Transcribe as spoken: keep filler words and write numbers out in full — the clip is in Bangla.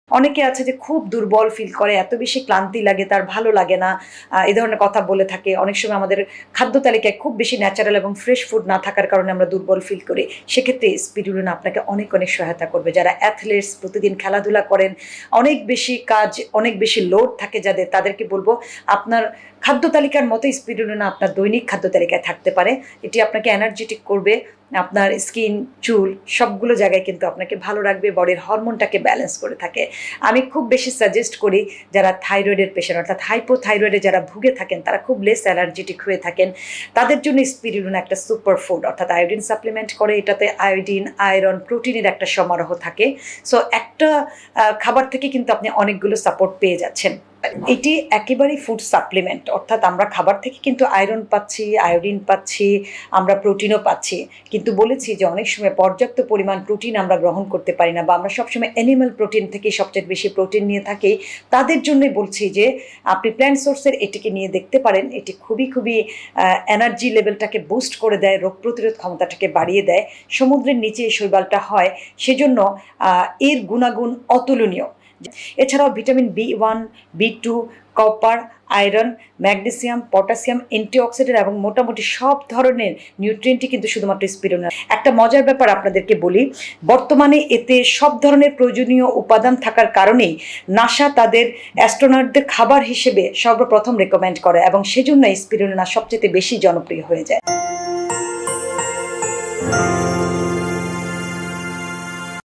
অনেকে আছে যে খুব দুর্বল ফিল করে, এত বেশি ক্লান্তি লাগে, তার ভালো লাগে না। আ এই ধরনের কথা বলে থাকে। অনেক সময় আমাদের খাদ্য তালিকায় খুব বেশি ন্যাচারাল এবং ফ্রেশ ফুড না থাকার কারণে আমরা দুর্বল ফিল করি। সেক্ষেত্রে স্পিরুলিনা আপনাকে অনেক, অনেক সহায়তা করবে। যারা অ্যাথলেটস প্রতিদিন খেলাধুলা করেন, অনেক বেশি কাজ, অনেক বেশি লোড থাকে যাদের, তাদেরকে বলব আপনার খাদ্য তালিকার মতো স্পিরুলিনা আপনার দৈনিক খাদ্য তালিকায় থাকতে পারে। এটি আপনাকে এনার্জেটিক করবে। আপনার স্কিন, চুল সবগুলো জায়গায় কিন্তু আপনাকে ভালো রাখবে, বডির হরমোনটাকে ব্যালেন্স করে থাকে। আমি খুব বেশি সাজেস্ট করি যারা থাইরয়েডের পেশেন্ট অর্থাৎ হাইপোথাইরয়েডে যারা ভুগে থাকেন, তারা খুব লেস অ্যালার্জেটিক হয়ে থাকেন, তাদের জন্য স্পিরুলিনা একটা সুপার ফুড অর্থাৎ আয়োডিন সাপ্লিমেন্ট করে। এটাতে আয়োডিন, আয়রন, প্রোটিনের একটা সমারোহ থাকে। সো একটা খাবার থেকে কিন্তু আপনি অনেকগুলো সাপোর্ট পেয়ে যাচ্ছেন। এটি একেবারেই ফুড সাপ্লিমেন্ট, অর্থাৎ আমরা খাবার থেকে কিন্তু আয়রন পাচ্ছি, আয়োডিন পাচ্ছি, আমরা প্রোটিনও পাচ্ছি। কিন্তু বলেছি যে অনেক সময় পর্যাপ্ত পরিমাণ প্রোটিন আমরা গ্রহণ করতে পারি না, বা আমরা সবসময় অ্যানিম্যাল প্রোটিন থেকে সবচেয়ে বেশি প্রোটিন নিয়ে থাকি। তাদের জন্যই বলছি যে আপনি প্ল্যান্ট সোর্সের এটিকে নিয়ে দেখতে পারেন। এটি খুবই খুবই এনার্জি লেভেলটাকে বুস্ট করে দেয়, রোগ প্রতিরোধ ক্ষমতাটাকে বাড়িয়ে দেয়। সমুদ্রের নিচে এই শৈবালটা হয়, সেজন্য এর গুণাগুণ অতুলনীয়। এছাড়াও vitamin B one, B two, copper, iron, magnesium, potassium, antioxidant এবং মোটামুটি সব ধরনের নিউট্রিয়েন্টই কিন্তু শুধুমাত্র স্পিরুলিনা। একটা মজার ব্যাপার আপনাদেরকে বলি, বর্তমানে এতে সব ধরনের প্রয়োজনীয় উপাদান থাকার কারণেই নাসা তাদের অ্যাস্ট্রোনটদের খাবার হিসেবে সর্বপ্রথম রেকমেন্ড করে, এবং সেজন্য স্পিরুলিনা সবচেয়ে বেশি জনপ্রিয় হয়ে যায়।